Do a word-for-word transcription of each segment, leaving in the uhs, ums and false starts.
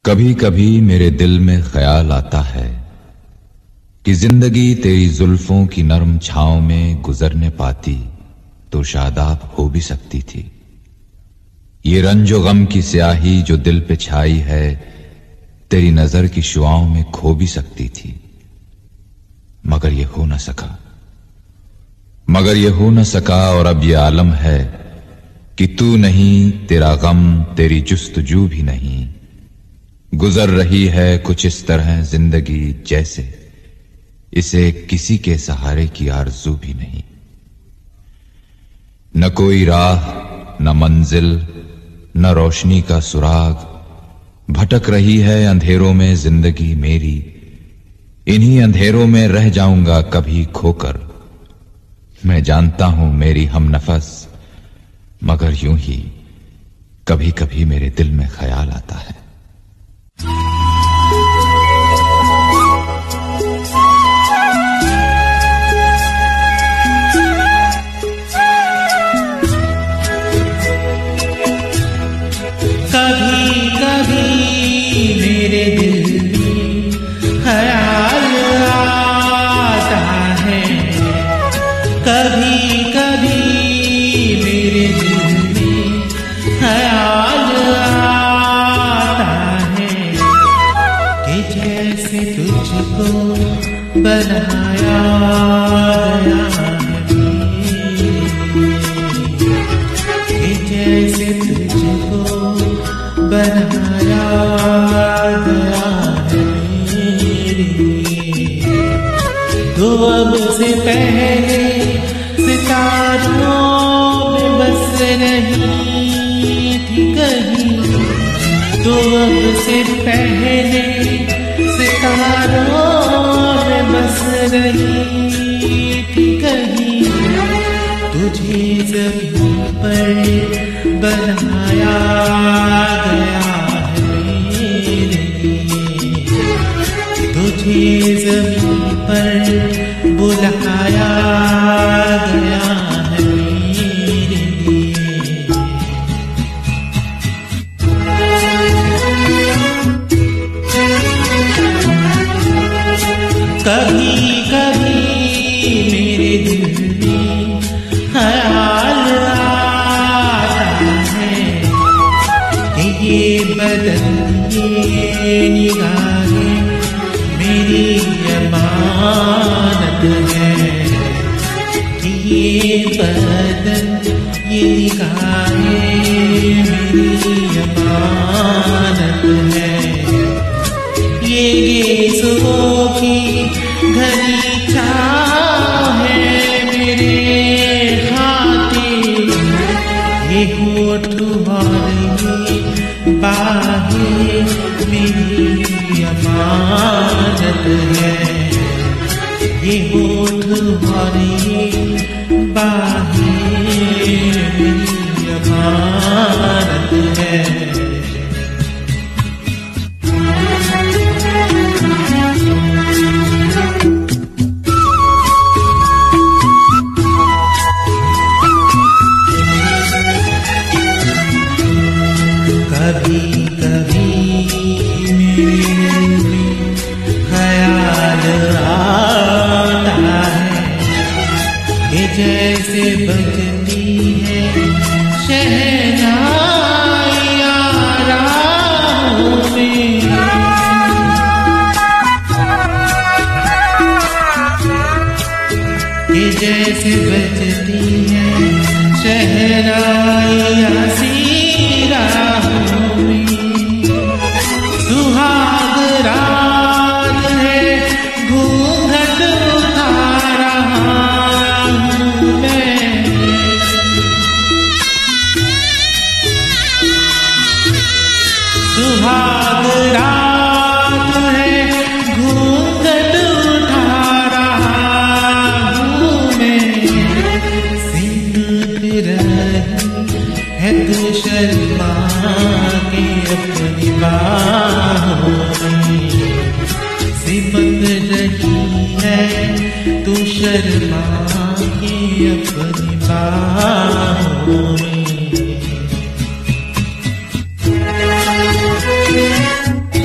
कभी कभी मेरे दिल में ख्याल आता है कि जिंदगी तेरी जुल्फों की नरम छांव में गुजरने पाती तो शादाब हो भी सकती थी। ये रंजो गम की स्याही जो दिल पे छाई है तेरी नजर की शुआओं में खो भी सकती थी, मगर ये हो न सका मगर ये हो न सका और अब ये आलम है कि तू नहीं, तेरा गम, तेरी जुस्तजू भी नहीं। गुजर रही है कुछ इस तरह जिंदगी जैसे इसे किसी के सहारे की आरज़ू भी नहीं। न कोई राह, न मंजिल, न रोशनी का सुराग, भटक रही है अंधेरों में जिंदगी मेरी। इन्हीं अंधेरों में रह जाऊंगा कभी खोकर। मैं जानता हूं मेरी हम नफस, मगर यूं ही कभी कभी मेरे दिल में ख्याल आता है। कभी कभी मेरे दिल में ख्याल आता है, कभी कभी मेरे दिल में ख्याल आता है कि जैसे तुझको बनाया गया है, कि जैसे तुझको बनाया गया है मेरी। तो अब से पहले सितारों में बस रही थी कहीं, तो अब से पहले सितारों में बस रही थी कहीं। तुझे ज़मीन पर बनाया गया है मेरे लिए, तुझे ज़मीन पर बुलाया गया है मेरे लिए। कभी कभी मेरे दिल में ख्याल ये बदन, ये निगाहें मेरी अमानत है, कि ये बदन, ये निगाहें मेरी अमानत है। ये गेज़ों की घनी छाँव है मेरे खातिर, ये होठ वाली बाहें मेरी अमानत है, ये होठ वाली बाहें मेरी अमानत है। कभी कभी मेरे में ख्याल आता है कि जैसे बजती है शहनाइयाँ राहों में, कि जैसे बजती है शहनाइयाँ सी राहों में। सुहाग रात है, घूंघट उठा रहा हूँ मैं, सुहाग रात है, घूंघट उठा रहा हूँ मैं। सिमट रही है तू शर्मा के अपनी बाहों में, सिमट रही है तू शर्मा के अपनी बाहों में।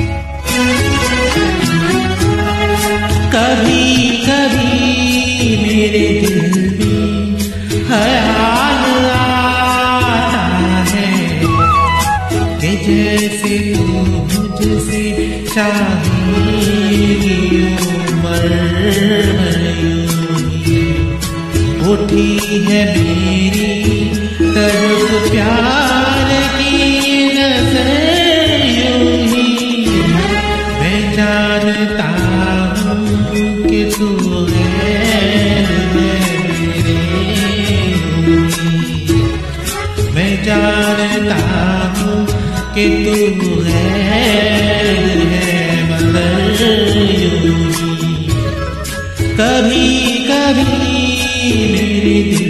जैसे तू मुझसे चाहेगी उम्र उठी है मेरी तरफ प्यार की नजर यूं ही। मैं जानता हूँ कि तू गैर है मेरे, मैं जानता हूँ कि तू गैर है मगर यूं ही। कभी कभी मेरे दिल